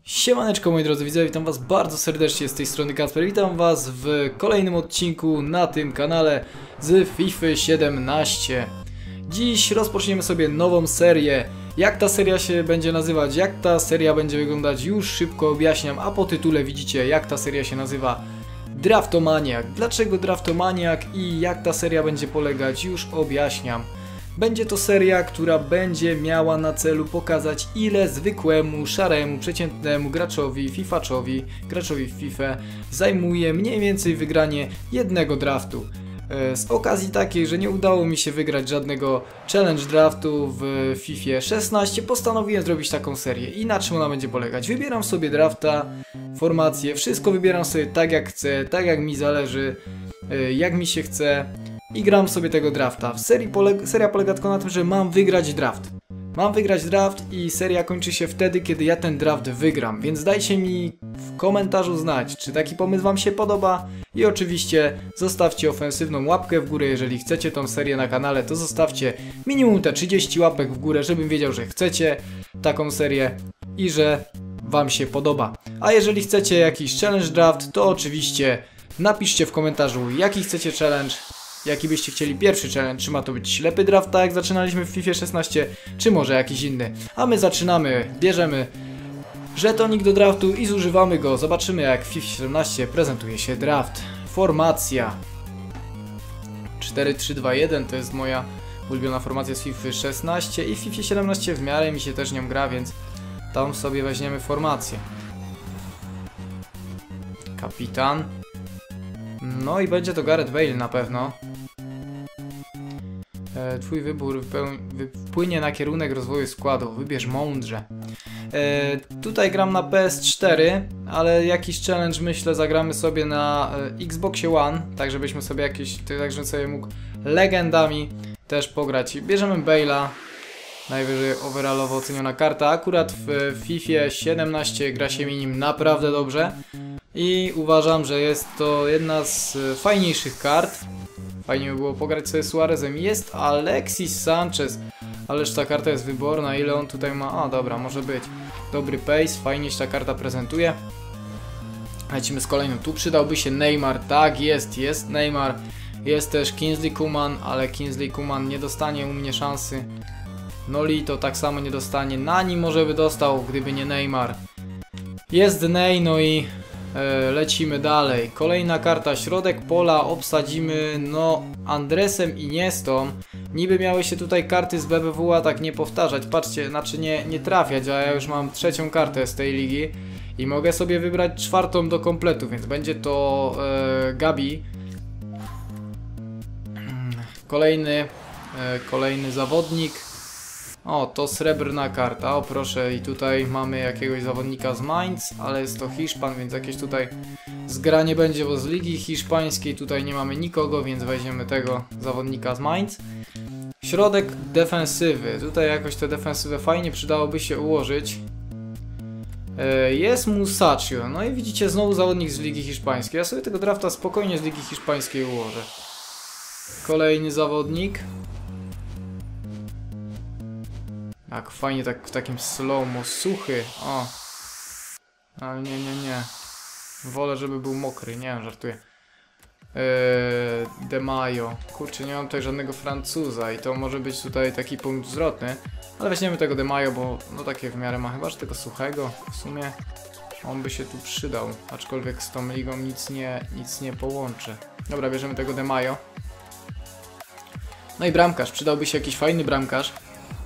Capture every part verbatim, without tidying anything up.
Siemaneczko moi drodzy widzowie, witam was bardzo serdecznie z tej strony Kacper. Witam was w kolejnym odcinku na tym kanale z FIFA siedemnaście. Dziś rozpoczniemy sobie nową serię. Jak ta seria się będzie nazywać, jak ta seria będzie wyglądać, już szybko objaśniam, a po tytule widzicie jak ta seria się nazywa. Draftomaniak. Dlaczego Draftomaniak i jak ta seria będzie polegać, już objaśniam. Będzie to seria, która będzie miała na celu pokazać, ile zwykłemu, szaremu, przeciętnemu graczowi, fifaczowi, graczowi w FIFA zajmuje mniej więcej wygranie jednego draftu. Z okazji takiej, że nie udało mi się wygrać żadnego challenge draftu w FIFA szesnaście, postanowiłem zrobić taką serię. I na czym ona będzie polegać? Wybieram sobie drafta, formację, wszystko wybieram sobie tak jak chcę, tak jak mi zależy, jak mi się chce. I gram sobie tego drafta. W serii polega, seria polega tylko na tym, że mam wygrać draft. Mam wygrać draft i seria kończy się wtedy, kiedy ja ten draft wygram. Więc dajcie mi w komentarzu znać, czy taki pomysł wam się podoba. I oczywiście zostawcie ofensywną łapkę w górę. Jeżeli chcecie tą serię na kanale, to zostawcie minimum te trzydzieści łapek w górę, żebym wiedział, że chcecie taką serię i że wam się podoba. A jeżeli chcecie jakiś challenge draft, to oczywiście napiszcie w komentarzu, jaki chcecie challenge. Jaki byście chcieli pierwszy challenge? Czy ma to być ślepy draft, tak jak zaczynaliśmy w FIFA szesnaście, czy może jakiś inny? A my zaczynamy, bierzemy żetonik do draftu i zużywamy go. Zobaczymy, jak w FIFA siedemnaście prezentuje się draft. Formacja cztery trzy dwa jeden to jest moja ulubiona formacja z FIFA szesnaście i w FIFA siedemnaście w miarę mi się też nią gra, więc tam sobie weźmiemy formację. Kapitan. No i będzie to Gareth Bale na pewno. E, twój wybór wpłynie na kierunek rozwoju składu. Wybierz mądrze. E, tutaj gram na P S cztery, ale jakiś challenge myślę zagramy sobie na e, Xboxie One, tak żebyśmy sobie jakieś, tak żebym sobie mógł legendami też pograć. Bierzemy Bale'a. Najwyżej overallowo oceniona karta. Akurat w FIFA siedemnaście gra się mi nim naprawdę dobrze. I uważam, że jest to jedna z fajniejszych kart. Fajnie by było pograć sobie z Suarezem. Jest Alexis Sanchez, ależ ta karta jest wyborna. Ile on tutaj ma? A dobra, może być. Dobry pace, fajnie się ta karta prezentuje. Lecimy z kolejnym. Tu przydałby się Neymar. Tak, jest, jest Neymar. Jest też Kingsley Coman, ale Kingsley Coman nie dostanie u mnie szansy. Nolito tak samo nie dostanie. Nani może by dostał, gdyby nie Neymar. Jest Ney, no i e, lecimy dalej. Kolejna karta, środek pola, obsadzimy no Andresem i Iniestą. Niby miały się tutaj karty z B B W a tak nie powtarzać, patrzcie, znaczy nie, nie trafiać, a ja już mam trzecią kartę z tej ligi. I mogę sobie wybrać czwartą do kompletu, więc będzie to e, Gabi. Kolejny, e, kolejny zawodnik. O, to srebrna karta, o proszę, i tutaj mamy jakiegoś zawodnika z Mainz, ale jest to Hiszpan, więc jakieś tutaj zgranie będzie, bo z ligi hiszpańskiej tutaj nie mamy nikogo, więc weźmiemy tego zawodnika z Mainz. Środek defensywy, tutaj jakoś tę defensywę fajnie przydałoby się ułożyć. Jest Musacchio, no i widzicie znowu zawodnik z ligi hiszpańskiej, ja sobie tego drafta spokojnie z ligi hiszpańskiej ułożę. Kolejny zawodnik. Tak, fajnie tak w takim slow-mo, suchy, o. Ale nie, nie, nie. Wolę, żeby był mokry, nie wiem, żartuję. Eee, De Mayo. Kurczę, nie mam tutaj żadnego Francuza i to może być tutaj taki punkt zwrotny. Ale weźmiemy tego De Mayo, bo no takie w miarę ma, chyba że tego suchego. W sumie on by się tu przydał, aczkolwiek z tą ligą nic nie, nic nie połączy. Dobra, bierzemy tego De Mayo. No i bramkarz, przydałby się jakiś fajny bramkarz.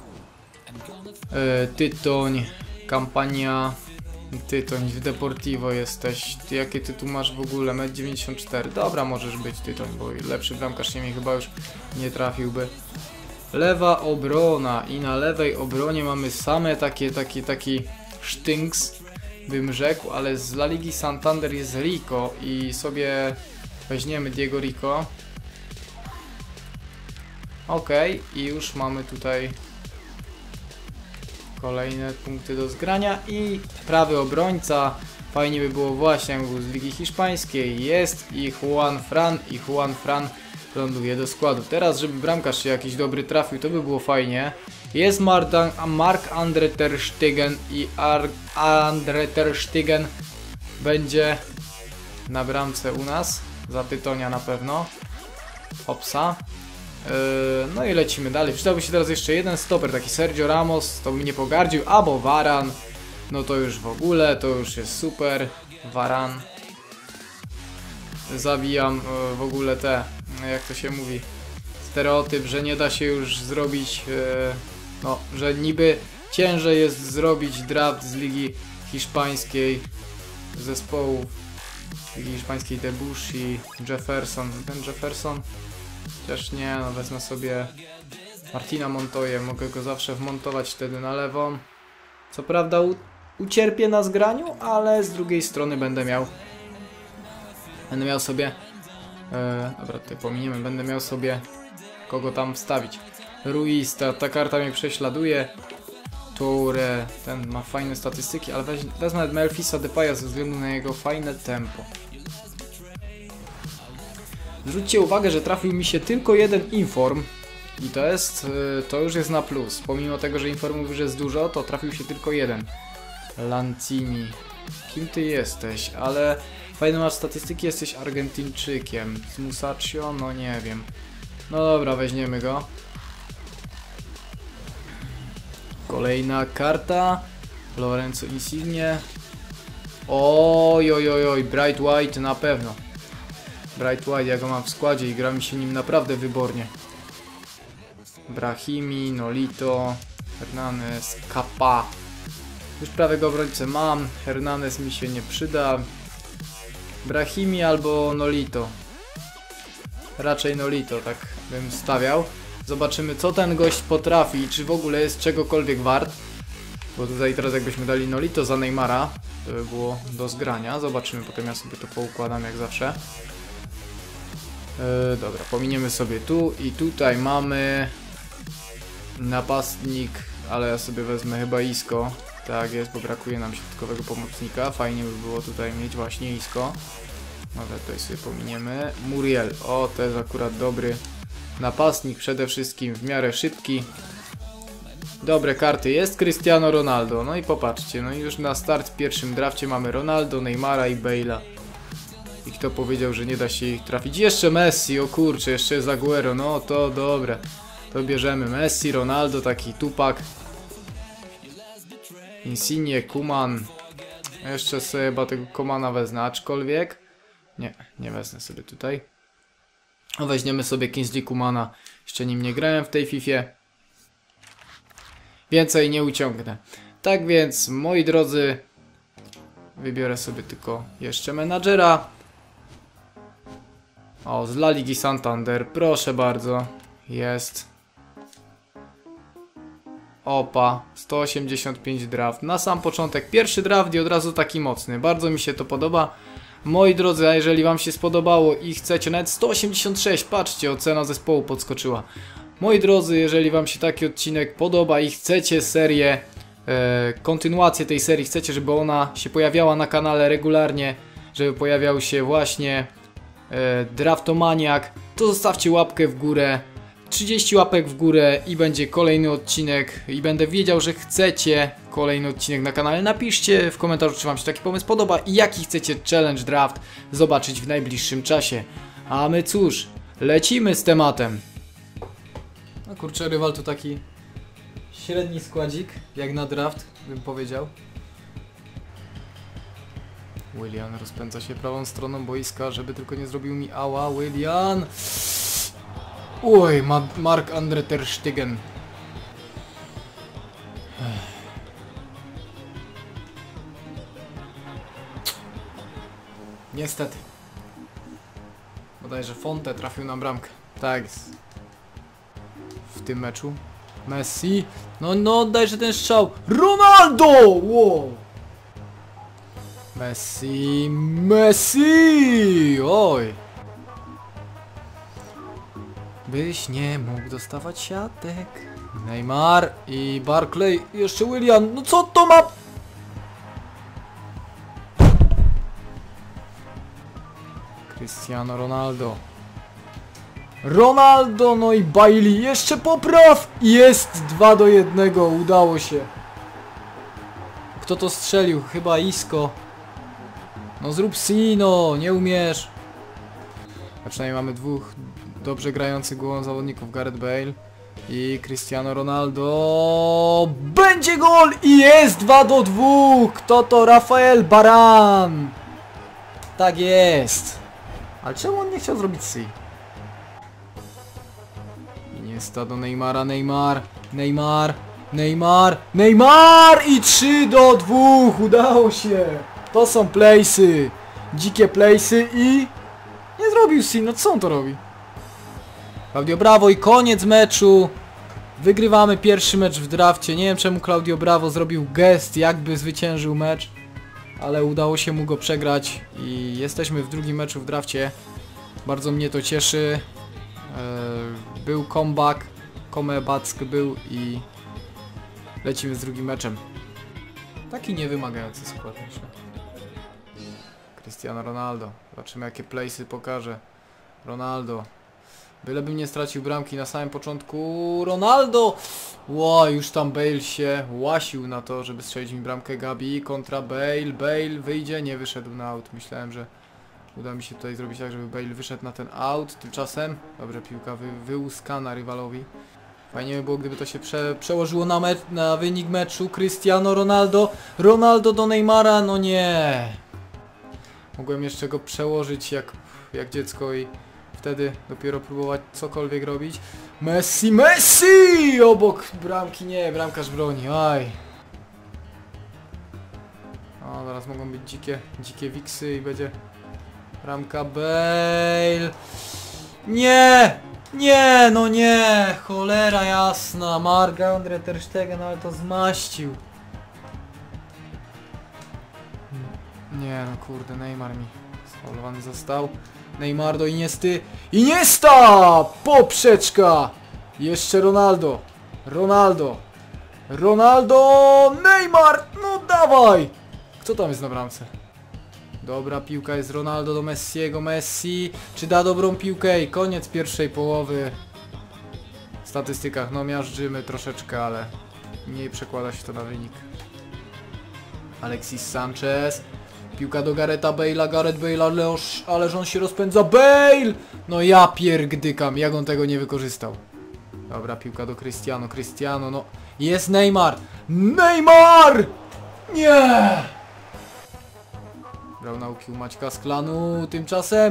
E, Tytoń, kampania, Tytoń, w Deportivo jesteś. Ty, jakie ty tu masz w ogóle? metr dziewięćdziesiąt cztery. Dobra, możesz być Tytoń, bo lepszy bramkarz się mi chyba już nie trafiłby. Lewa obrona i na lewej obronie mamy same takie, takie, taki sztynks, bym rzekł, ale z La Ligi Santander jest Rico i sobie weźmiemy Diego Rico. Ok, i już mamy tutaj kolejne punkty do zgrania i prawy obrońca. Fajnie by było właśnie, jakby był z ligi hiszpańskiej. Jest i Juan Fran i Juan Fran ląduje do składu. Teraz, żeby bramkarz się jakiś dobry trafił, to by było fajnie. Jest Marc-André ter Stegen i André ter Stegen będzie na bramce u nas. Za Tytonia na pewno. Hopsa. Yy, no i lecimy dalej. Przydałby się teraz jeszcze jeden stoper, taki Sergio Ramos, to by nie pogardził, albo Varan. No to już w ogóle, to już jest super. Varan. Zabijam yy, w ogóle te, jak to się mówi, stereotyp, że nie da się już zrobić, yy, no, że niby ciężej jest zrobić draft z Ligi Hiszpańskiej zespołów Ligi Hiszpańskiej, Debussy, Jefferson, ten Jefferson, chociaż nie, no wezmę sobie Martina Montoya, mogę go zawsze wmontować wtedy na lewą. Co prawda u, ucierpię na zgraniu, ale z drugiej strony będę miał Będę miał sobie e, dobra, tutaj pominiemy, będę miał sobie kogo tam wstawić. Ruiz, ta, ta karta mnie prześladuje. Toure, ten ma fajne statystyki, ale weź, wezmę Memphisa Depaya ze względu na jego fajne tempo. Zwróćcie uwagę, że trafił mi się tylko jeden inform i to jest, to już jest na plus. Pomimo tego, że informów już jest dużo, to trafił się tylko jeden. Lanzini. Kim ty jesteś? Ale fajne masz statystyki, jesteś Argentyńczykiem. Z Musacchio? No nie wiem. No dobra, weźmiemy go. Kolejna karta. Lorenzo Insigne. Oj, oj, oj, oj, Bright White na pewno. Bright White, ja go mam w składzie i gra mi się nim naprawdę wybornie. Brahimi, Nolito, Hernandez, Kappa. Już prawego obrońcę mam, Hernandez mi się nie przyda. Brahimi albo Nolito. Raczej Nolito, tak bym stawiał. Zobaczymy, co ten gość potrafi i czy w ogóle jest czegokolwiek wart. Bo tutaj teraz jakbyśmy dali Nolito za Neymara, to by było do zgrania. Zobaczymy, potem ja sobie to poukładam jak zawsze. Yy, dobra, pominiemy sobie tu i tutaj mamy napastnik, ale ja sobie wezmę chyba Isco. Tak jest, bo brakuje nam środkowego pomocnika. Fajnie by było tutaj mieć właśnie Isco. Dobra, tutaj sobie pominiemy. Muriel, o, to jest akurat dobry napastnik, przede wszystkim w miarę szybki. Dobre karty, jest Cristiano Ronaldo. No i popatrzcie, no i już na start w pierwszym drafcie mamy Ronaldo, Neymara i Bale'a. I kto powiedział, że nie da się ich trafić? Jeszcze Messi, o kurczę, jeszcze jest Aguero, no to dobre. To bierzemy Messi, Ronaldo, taki tupak. Insigne, Koeman. Jeszcze sobie chyba tego Koemana wezmę, aczkolwiek... Nie, nie wezmę sobie tutaj. No weźmiemy sobie Kingsley Coemana. Jeszcze nim nie grałem w tej fifie. Więcej nie uciągnę. Tak więc, moi drodzy, wybiorę sobie tylko jeszcze menadżera. O, z La Ligi Santander, proszę bardzo. Jest. Opa, sto osiemdziesiąt pięć draft. Na sam początek pierwszy draft i od razu taki mocny. Bardzo mi się to podoba. Moi drodzy, a jeżeli wam się spodobało i chcecie, nawet sto osiemdziesiąt sześć, patrzcie, ocena zespołu podskoczyła. Moi drodzy, jeżeli wam się taki odcinek podoba i chcecie serię, e, kontynuację tej serii, chcecie, żeby ona się pojawiała na kanale regularnie, żeby pojawiał się właśnie e, Draftomaniak, to zostawcie łapkę w górę, trzydzieści łapek w górę i będzie kolejny odcinek i będę wiedział, że chcecie kolejny odcinek na kanale. Napiszcie w komentarzu, czy wam się taki pomysł podoba i jaki chcecie challenge draft zobaczyć w najbliższym czasie. A my cóż, lecimy z tematem. No kurczę, rywal to taki średni składzik, jak na draft, bym powiedział. Willian rozpędza się prawą stroną boiska, żeby tylko nie zrobił mi ała. Willian! Oj, Marc-André ter Stegen. Niestety. Bodajże Fonte trafił na bramkę. Tak jest. W tym meczu. Messi. No, no, oddajże ten strzał. Ronaldo! Wow. Messi. Messi! Oj. Byś nie mógł dostawać siatek. Neymar i Barkley. Jeszcze Willian. No co to ma? Cristiano Ronaldo. Ronaldo, no i Bailey, jeszcze popraw! Jest dwa do jednego, udało się. Kto to strzelił? Chyba Isco. No zrób Sino, nie umiesz. A przynajmniej mamy dwóch dobrze grających głową zawodników, Gareth Bale i Cristiano Ronaldo. Będzie gol i jest dwa do dwóch. Kto to? Rafael Varane. Tak jest. Ale czemu on nie chciał zrobić C? Iniesta do Neymara, Neymar, Neymar, Neymar, Neymar i trzy do dwóch. Udało się. To są playsy. Dzikie playsy i... Nie zrobił C, no co on to robi? Claudio Bravo i koniec meczu. Wygrywamy pierwszy mecz w drafcie. Nie wiem czemu Claudio Bravo zrobił gest, jakby zwyciężył mecz, ale udało się mu go przegrać i jesteśmy w drugim meczu w drafcie. Bardzo mnie to cieszy. Eee, był comeback, comeback był i lecimy z drugim meczem. Taki niewymagający skład, myślę. Cristiano Ronaldo. Zobaczymy jakie playsy pokaże. Ronaldo. Bylebym nie stracił bramki na samym początku. Ronaldo! Ło, już tam Bale się łasił na to, żeby strzelić mi bramkę. Gabi kontra Bale. Bale wyjdzie, nie wyszedł na out. Myślałem, że uda mi się tutaj zrobić tak, żeby Bale wyszedł na ten out. Tymczasem, dobrze, piłka wy, wyłuskana rywalowi. Fajnie by było, gdyby to się prze, przełożyło na, me na wynik meczu. Cristiano Ronaldo. Ronaldo do Neymara, no nie. Mogłem jeszcze go przełożyć jak, jak dziecko i wtedy dopiero próbować cokolwiek robić. Messi, Messi! Obok bramki, nie, bramkarz broni, aj. O, zaraz mogą być dzikie, dzikie wiksy i będzie bramka. Bale. Nie! Nie, no nie! Cholera jasna, Marc-André ter Stegen, ale to zmaścił. Nie no kurde, Neymar mi sfaulowany został. Neymar do Iniesty. Iniesta! Poprzeczka! Jeszcze Ronaldo. Ronaldo. Ronaldo! Neymar! No dawaj! Kto tam jest na bramce? Dobra piłka jest Ronaldo do Messiego. Messi. Czy da dobrą piłkę? I koniec pierwszej połowy. W statystykach no miażdżymy troszeczkę, ale mniej przekłada się to na wynik. Alexis Sanchez. Piłka do Garetha Bale'a, Gareth Bale, ależ, ależ on się rozpędza. Bale! No ja pierdykam, jak on tego nie wykorzystał. Dobra, piłka do Cristiano, Cristiano, no. Jest Neymar! Neymar! Nie! Brał nauki u Maćka z klanu, tymczasem...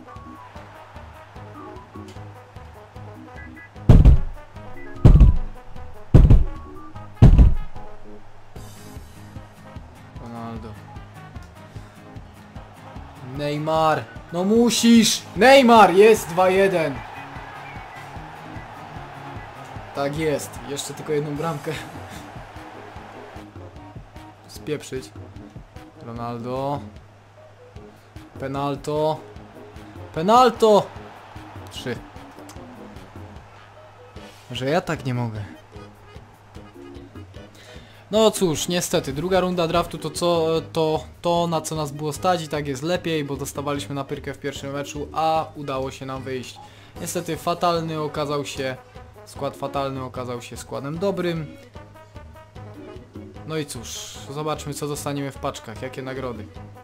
Ronaldo. Neymar, no musisz! Neymar, jest dwa jeden. Tak jest, jeszcze tylko jedną bramkę. Spieprzyć. Ronaldo. Penalto. Penalto! Trzy. Że ja tak nie mogę. No cóż, niestety, druga runda draftu to co, to, to na co nas było stać i tak jest lepiej, bo dostawaliśmy na pyrkę w pierwszym meczu, a udało się nam wyjść. Niestety fatalny okazał się, skład fatalny okazał się składem dobrym. No i cóż, zobaczmy co dostaniemy w paczkach, jakie nagrody.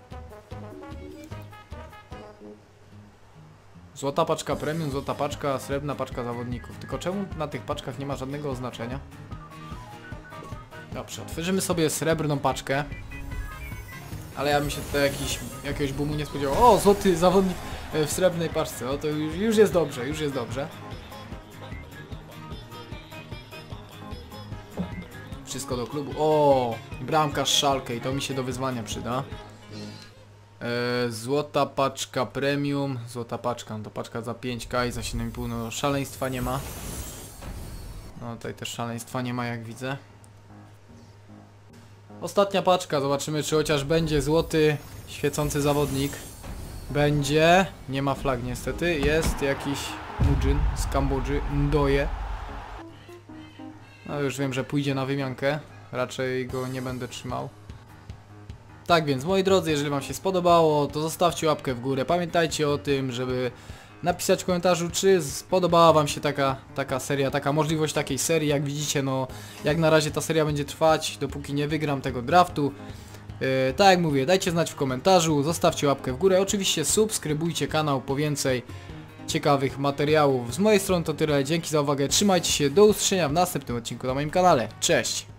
Złota paczka premium, złota paczka, srebrna paczka zawodników. Tylko czemu na tych paczkach nie ma żadnego oznaczenia? Dobrze, otworzymy sobie srebrną paczkę. Ale ja bym się tutaj jakiś, jakiegoś boomu nie spodziewał. O, złoty zawodnik w srebrnej paczce. O, to już, już jest dobrze, już jest dobrze. Wszystko do klubu. O, bramka z Schalke i to mi się do wyzwania przyda. E, złota paczka premium. Złota paczka, no to paczka za pięć ka i za siedem i pół. No szaleństwa nie ma. No tutaj też szaleństwa nie ma, jak widzę. Ostatnia paczka, zobaczymy czy chociaż będzie złoty świecący zawodnik. Będzie, nie ma flag niestety, jest jakiś Mujin z Kambodży, Ndoye. No już wiem, że pójdzie na wymiankę, raczej go nie będę trzymał. Tak więc moi drodzy, jeżeli wam się spodobało, to zostawcie łapkę w górę, pamiętajcie o tym, żeby napisać w komentarzu, czy spodobała wam się taka, taka seria, taka możliwość takiej serii. Jak widzicie, no jak na razie ta seria będzie trwać, dopóki nie wygram tego draftu. Yy, tak jak mówię, dajcie znać w komentarzu, zostawcie łapkę w górę, oczywiście subskrybujcie kanał po więcej ciekawych materiałów. Z mojej strony to tyle, dzięki za uwagę, trzymajcie się, do usłyszenia w następnym odcinku na moim kanale, cześć!